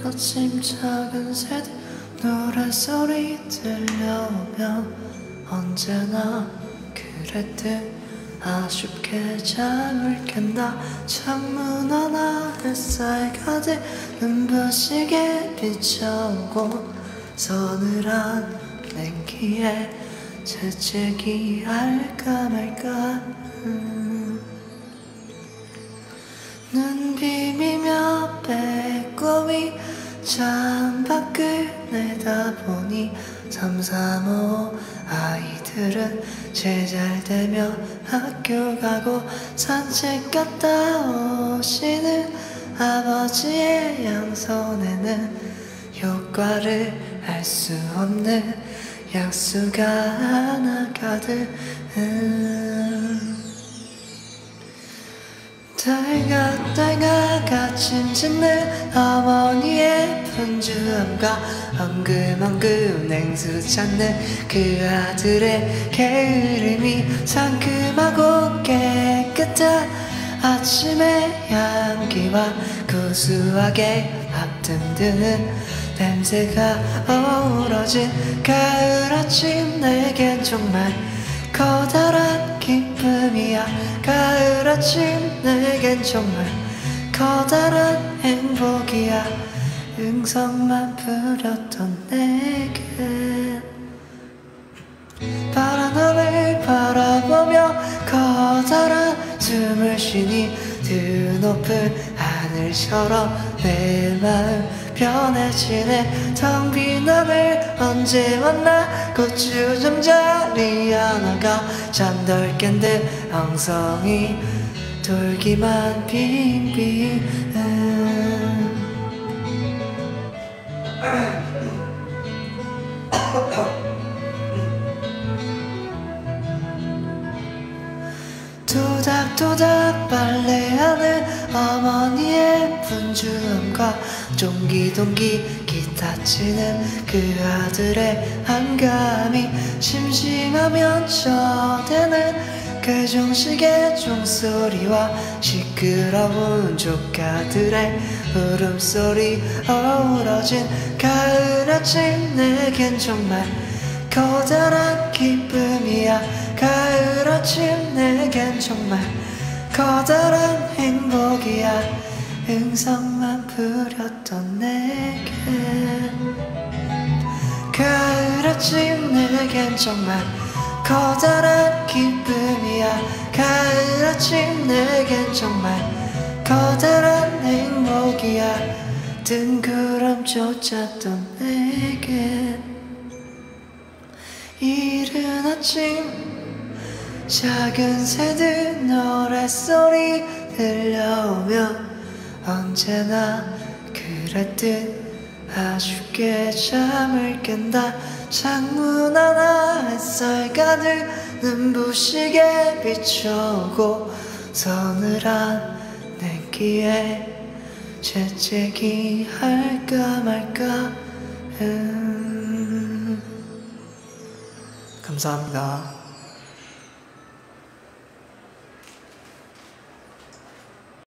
아침 작은 새들 노랫소리 들려오면 언제나 그랬듯 아쉽게 잠을 깬다. 창문 하나 햇살 가득 눈부시게 비춰오고 서늘한 냉기에 재채기 할까 말까. 눈 비비며 빼꼼히 창밖을 내다보니 3, 4, 5 아이들은 제잘되며 학교 가고 산책 갔다 오시는 아버지의 양손에는 효과를 알 수 없는 약수가 하나 가득. 달가 침짓는 어머니의 분주함과 엉금엉금 냉수 찾는 그 아들의 게으름이 상큼하고 깨끗한 아침의 향기와 고소하게 앞듬드는 냄새가 어우러진 가을 아침, 내겐 정말 커다란 기쁨이야. 가을 아침, 내겐 정말 커다란 행복이야. 응성만 부렸던 내겐 파란 하늘 바라보며 커다란 숨을 쉬니 드높은 하늘처럼 내 마음 편해지네. 텅 빈 하늘 언제 왔나. 고추 좀 자리 하나가 잠덜 깬 듯 엉성이 돌기만 빙빙. 토닥토닥 빨래하는 어머니의 분주함과 동기동기 기타 치는 그 아들의 한감이 심심하면 쳐대는 그 종식의 종소리와 시끄러운 조카들의 울음소리 어우러진 가을 아침, 내겐 정말 커다란 기쁨이야. 가을 아침, 내겐 정말 커다란 행복이야. 응성만 부렸던 내겐 가을 아침, 내겐 정말 커다란 기쁨이야. 가을 아침, 내겐 정말 커다란 행복이야. 뜬구름 쫓았던 내겐 이른 아침 작은 새들 노랫소리 들려오면 언제나 그랬듯 아쉽게 잠을 깬다. 창문 하나 햇살 가득 눈부시게 비춰오고 서늘한 냉기에 재채기 할까 말까. 감사합니다.